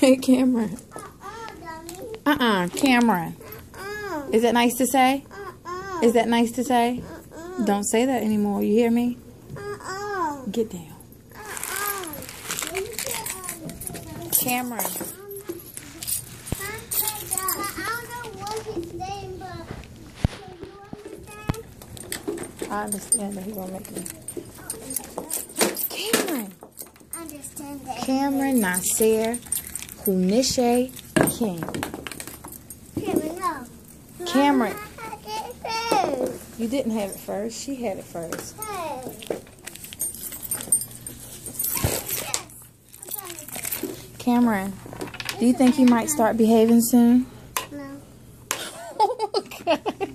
Hey, Cameron. Cameron. Is that nice to say? Is that nice to say? Don't say that anymore. You hear me? Get down. Cameron. I understand that he gonna make me. Cameron. Cameron Nasir Hunishe King. Cameron. You didn't have it first. She had it first. Cameron, do you think you might start behaving soon? No. Okay.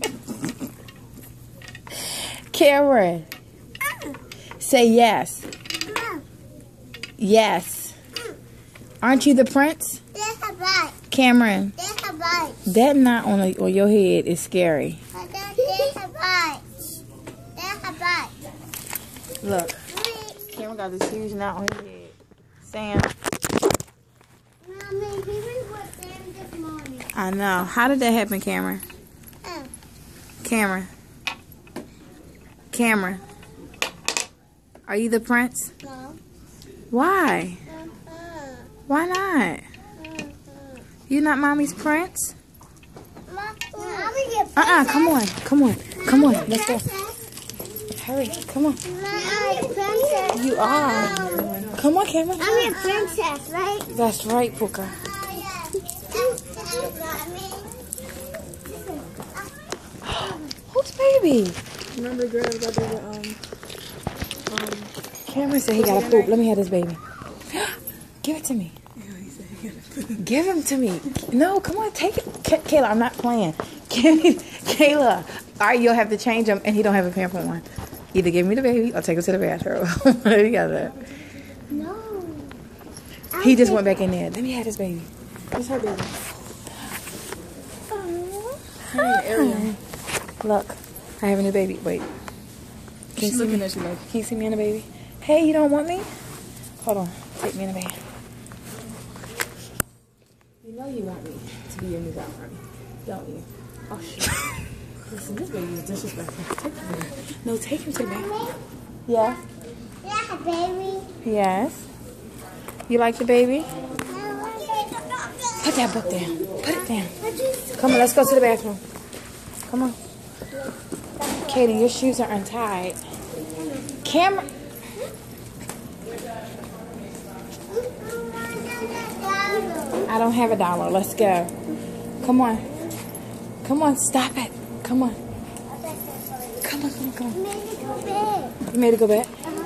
Cameron, say yes. Yes. Aren't you the prince? Cameron, that knot on your head is scary. Look, Cameron got this huge knot on his head. Sam. Mommy, he was with Sam this morning. I know. How did that happen, Cameron? Cameron. Cameron. Are you the prince? No. Why? Why not? You not mommy's prince? Come on. Come on. Come on. Let's go. Hurry. Come on. I'm a princess. You are. Come on, Cameron. I'm a princess, right? That's right, Puka. Who's baby? Remember the girl that they were, Cameron said he got to poop. Let me have this baby. Give it to me. Give him to me. No, come on, take it. Kayla, I'm not playing. Kayla. All right, you'll have to change him, and he don't have a pamper on. Either give me the baby or take him to the bathroom. You got that. No. He just went back in there. Let me have this baby. what's her baby? Hi. Look, I have a new baby. Wait. Can She's looking at you like, you see me in the baby? Hey, you don't want me? Hold on. Take me in the baby. you know you want me to be your new dog, honey, don't you? Oh, shit. Listen, this baby is disrespectful. Take the baby. No, take him to the baby. Yeah? Yeah, baby. Yes. You like the baby? Put that book down. Put it down. Come on, let's go to the bathroom. Come on. Katie, your shoes are untied. Cameron. I don't have $1. Let's go. Come on. Come on, stop it. Come on. Come on. Maybe go big. You made it go back?